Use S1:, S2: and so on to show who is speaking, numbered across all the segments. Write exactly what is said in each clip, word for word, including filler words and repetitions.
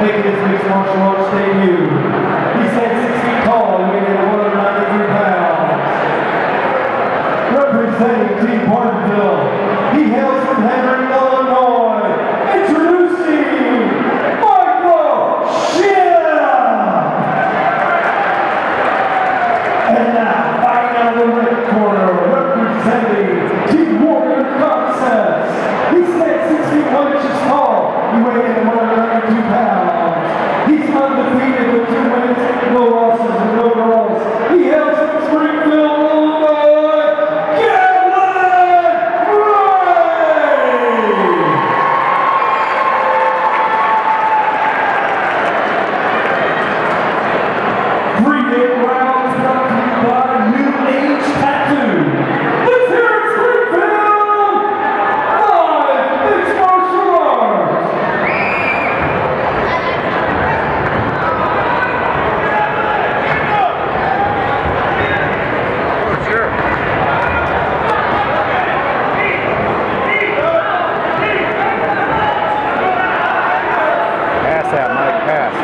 S1: making his mixed martial arts debut. He stands six feet tall and weighing in one hundred ninety-three pounds. Representing Team Bartonville, he hails from Henry, Illinois. Introducing Shipp! And now, fighting out of the red corner, representing Team Warrior Concepts. He stands six feet one inches tall. He weighs in one hundred ninety-two pounds. He's undefeated with two wins, no losses, and no draws. He hails from Springfield, Illinois. Gatlin Ray! Three eight rounds brought to you by New Age Tattoo. Let's hear it, Springfield! Live mixed martial arts! Sure. Pass that, Mike, pass.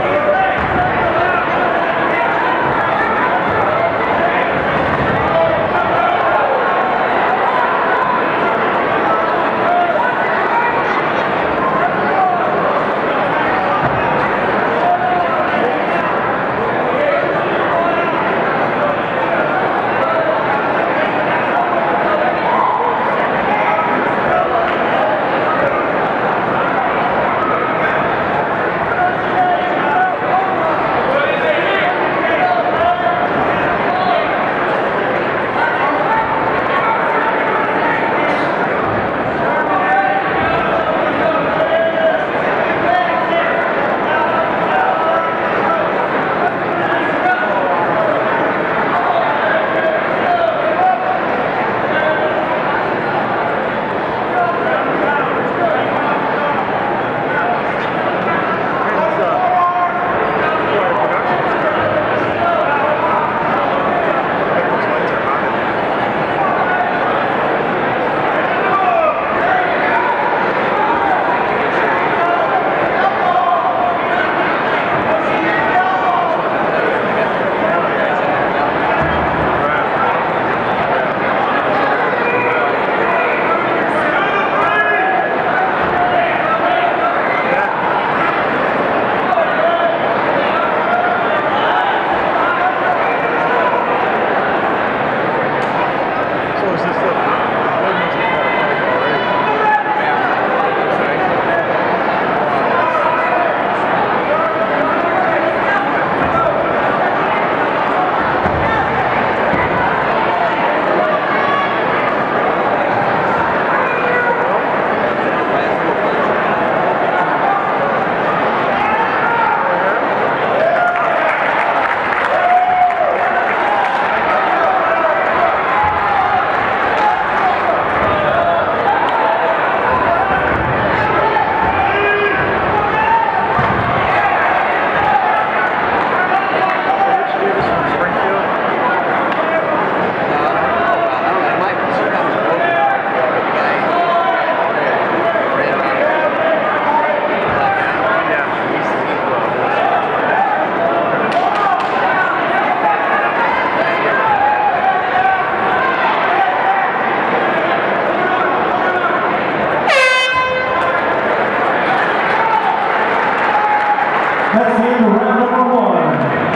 S1: That's the end of round number one.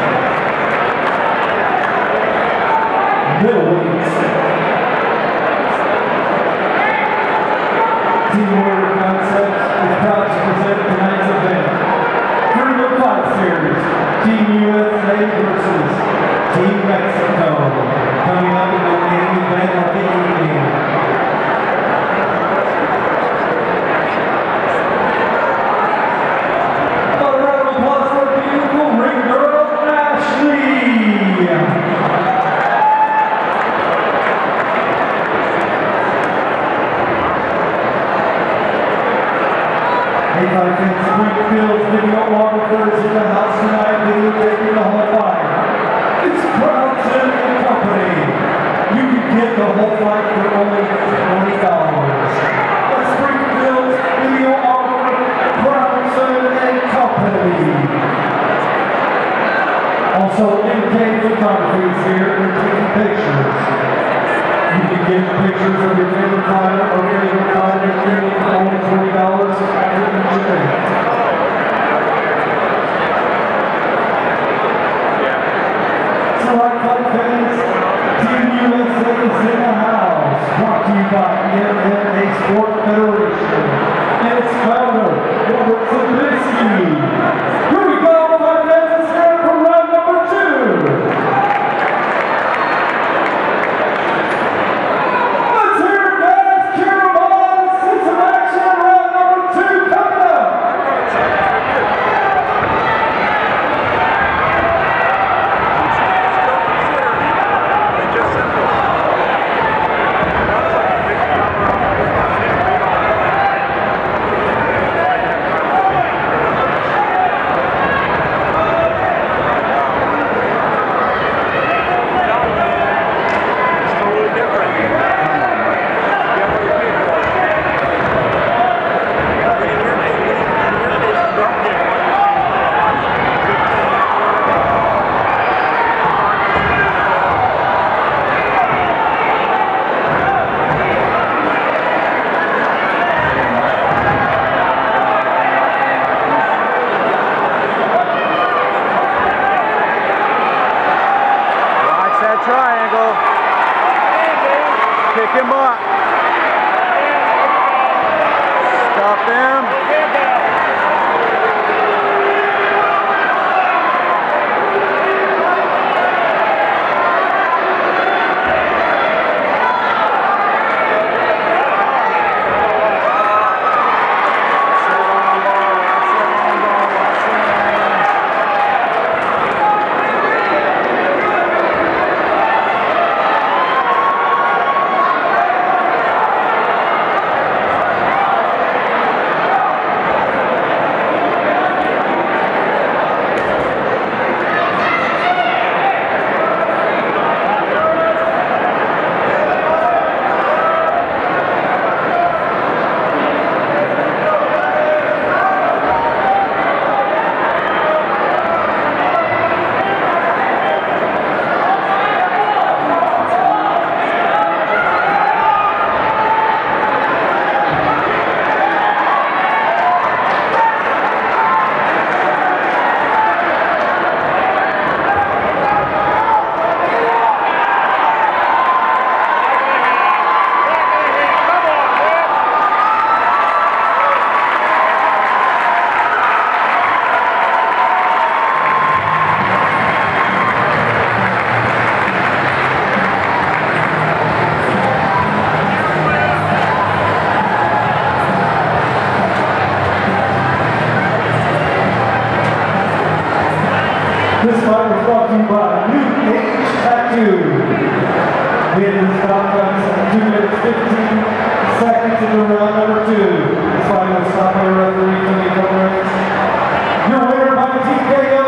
S1: Middleweights. Team Warrior Concepts is proud to present tonight's event. Freedom Fight Series. Team U S A versus Team Mexico. Coming up in the main event of the evening. Also, M K Photography is here. They're taking pictures. You can get pictures of your favorite fighter or favorite fighter for only twenty dollars after each event. So, our fight fans, Team U S A is in the house. Brought to you by M M A Sport Federation and its founder, Robert Zabinski. Here we go, fight fans. Let's start from round number two. Let's hear it, guys. Cheer them on. Let's see some action in round number two coming up.
S2: Triangle. Pick him up. Stop him. This fight was brought to you by New Age Tattoo. We had this contest at two minutes fifteen seconds into round number two. This fight was stopped by referee Tony Gomez. Your winner by T K O.